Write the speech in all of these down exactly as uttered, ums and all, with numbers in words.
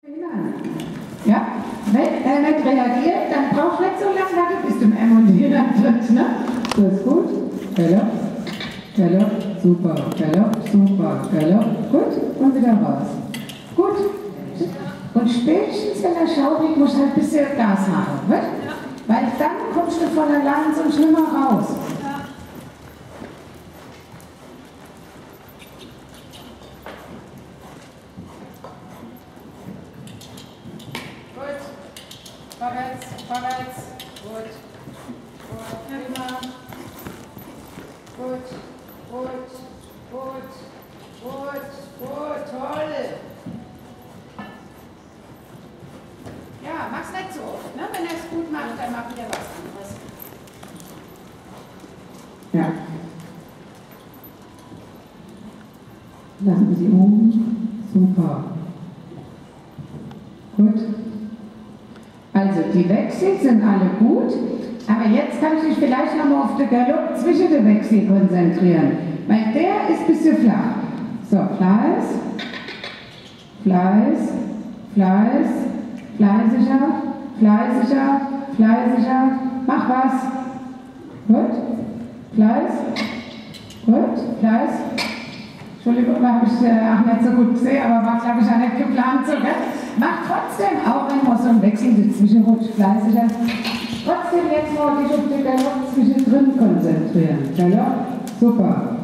Ja? Wenn er nicht reagiert, dann brauchst du nicht so lange warten, bis du im M und D trittst, ne? Das ist gut. Galopp, Galopp, super, Galopp, super, Galopp, gut, und wieder raus. Gut. Und spätestens, wenn er schaurig, musst du halt ein bisschen Gas machen, wird? Ja. Weil dann kommst du von allein so schlimmer raus. Ja. Gut. Vorwärts, vorwärts. Gut. Gut, prima. Gut, gut, gut, gut, gut, toll. Ja, mach's nicht so oft, ne? Wenn er es gut macht, dann macht er was anderes. Ja. Lassen Sie um. Super. Gut. Also die Wechsel sind alle gut, aber jetzt kann ich mich vielleicht nochmal auf den Galopp zwischen den Wechseln konzentrieren, weil der ist ein bisschen flach. So, Fleiß, Fleiß, Fleiß, fleißiger, fleißiger, fleißiger, mach was. Gut, Fleiß, gut, Fleiß. Entschuldigung, habe ich äh, auch nicht so gut gesehen, aber war, glaube ich, auch nicht geplant so, gell? Mach trotzdem, auch wenn man so ein Wechsel dazwischen rutscht, fleißiger. Trotzdem jetzt mal dich auf den Galopp zwischendrin konzentrieren. Galopp, super.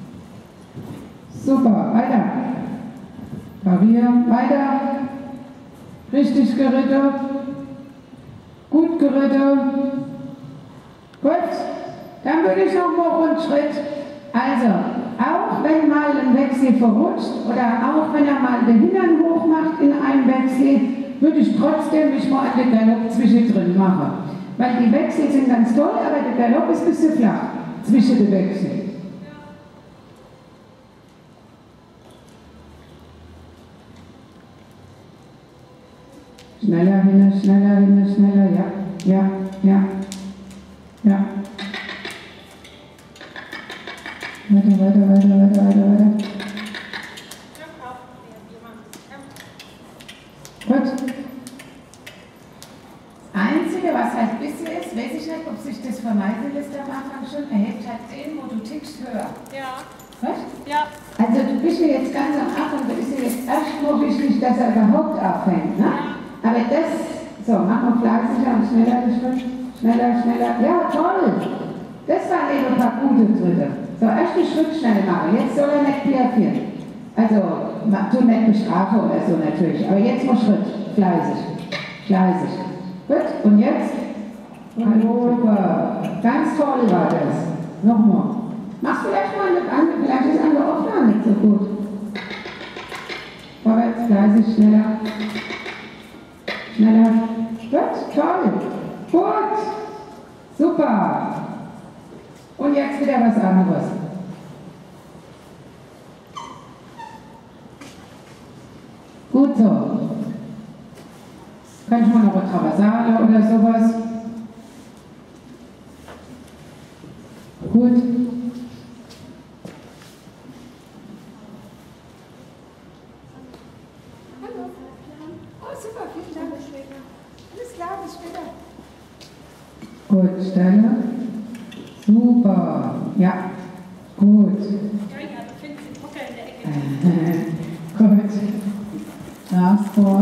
Super, weiter. Parieren, weiter. Richtig geritten. Gut geritten. Gut. Dann würde ich noch mal Rundschritt. Also, auch wenn mal ein Wechsel verrutscht oder auch wenn er mal den Hintern hoch macht in einem Wechsel, würde ich trotzdem mich mal an den Galopp zwischendrin machen. Weil die Wechsel sind ganz toll, aber der Galopp ist ein bisschen flach zwischen den Wechseln. Schneller hin, schneller hin, schneller, ja, ja, ja, ja. Weiter, weiter, weiter, weiter, weiter, weiter. Gut. Das Einzige, was halt ein bisschen ist, weiß ich nicht, ob sich das vermeiden lässt am Anfang schon, er hebt halt den, wo du tickst, höher. Ja. Was? Ja. Also du bist ja jetzt ganz am Anfang, da ist ja jetzt erstmal wichtig, dass er überhaupt abfängt, ne? Ja. Aber das, so, mach mal fleißiger und schneller, schneller, schneller. Ja, toll! Das waren eben ein paar gute Tritte. So, erst den Schritt schnell machen, jetzt soll er nicht piaffieren. Also, tu nicht bestrafe oder so natürlich, aber jetzt mal Schritt, fleißig, fleißig. Gut, und jetzt? Super, ganz toll war das. Nochmal. Machst vielleicht mal eine andere, vielleicht ist andere Aufnahme nicht so gut. Vorwärts, fleißig, schneller. Schneller. Gut, toll. Gut. Super. Und jetzt wieder was anderes. Gut so. Kann ich mal noch eine Traversale oder sowas? Gut. Hallo. Oh, super, vielen Dank. Alles klar, bis später. Gut, Stelle. Super, ja, gut. Ja, ja, du findest den Hocker in der Ecke. Gut. Nas vor.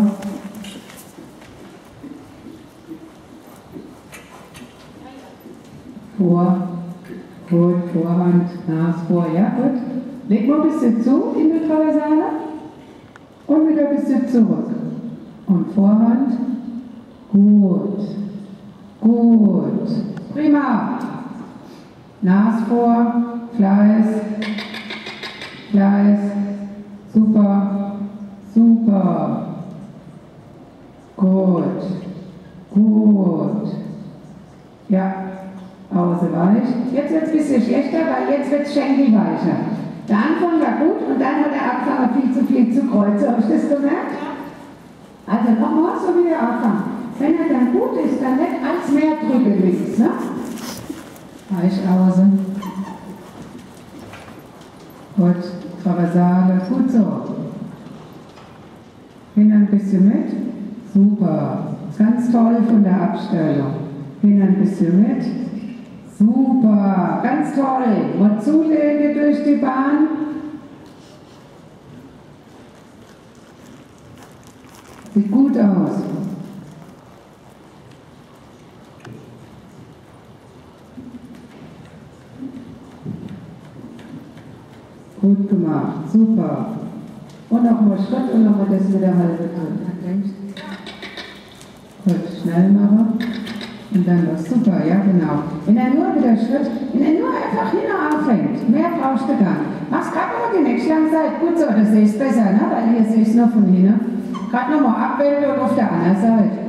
Vor. Gut, Vorhand, Nas vor, ja, gut. Leg mal ein bisschen zu in die Traversale und wieder ein bisschen zurück. Und Vorhand. Gut. Gut. Prima. Nas vor, Fleiß, Fleiß, super, super, gut, gut, ja, Pause weich. Jetzt wird es ein bisschen schlechter, weil jetzt wird es schenkelweicher. Der Anfang war gut und dann hat der Abfahrer viel zu viel zu kreuzen. Habt ihr das gemerkt? Also nochmal so wie der Anfang. Wenn er dann gut ist, dann nicht als mehr drücken links, ne? Weich außen. Gut, Traversale, gut so. Hin ein bisschen mit. Super. Ganz toll von der Abstellung. Hin ein bisschen mit. Super. Ganz toll. Und Zulege durch die Bahn. Sieht gut aus. Gut gemacht. Super. Und nochmal Schritt und nochmal das mit der halbe drin. Gut, schnell machen. Und dann noch super, ja genau. Wenn er nur wieder Schritt, wenn er nur einfach hin anfängt, mehr brauchst du gar nicht. Mach's gerade noch die nächste lange Seite. Gut so, das sehe ich besser, ne? Weil hier sehe ich es noch von hinten. Gerade nochmal abwenden und auf der anderen Seite.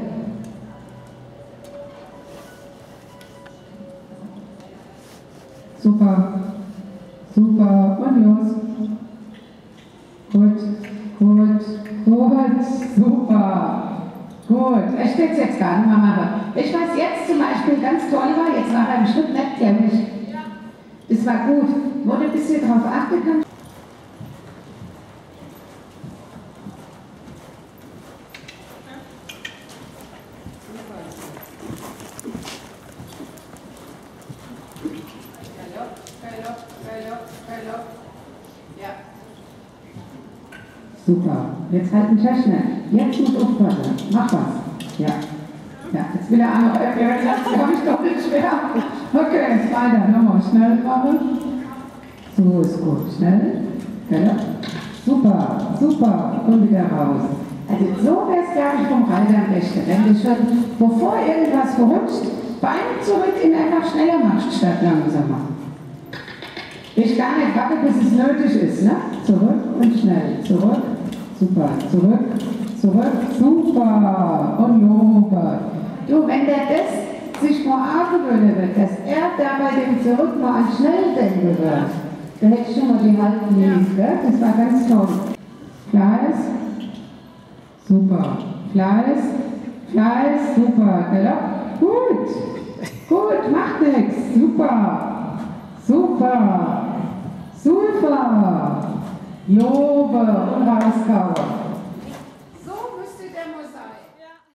Super. Super. Und los. Gut. Gut. Gut. Super. Gut. Ich will es jetzt gar nicht mehr machen. Ich weiß jetzt zum Beispiel ganz toll war, jetzt war er im Schritt nicht, glaube ich. Das war gut. Wo du ein bisschen drauf achten kannst. Super. Jetzt halt ein Taschner. Jetzt muss aufpassen. Mach was. Ja. Ja, jetzt will er auch noch. Jetzt komme ich doch nicht schwer. Okay, jetzt weiter. Nochmal schnell machen. So ist gut. Schnell. Ja. Super. Super. Und wieder raus. Also so wäre es, glaube ich, vom Reiter am besten. Wenn du schon, bevor irgendwas verrutscht, Beine zurück ihn einfach schneller machst, statt langsamer. Ich gar nicht warte, bis es nötig ist, ne? Zurück und schnell. Zurück. Super. Zurück. Zurück. Super. Und lobe. Du, wenn der das sich mal angewöhnen wird, dass er da bei dem Zurück mal an schnell denken wird, dann hätte ich schon mal die halben Linie, gell? Das war ganz toll. Fleiß. Super. Fleiß. Fleiß. Super. Galopp. Gut. Gut. Macht nichts. Super. Super. Super. Lobe und rauskauen.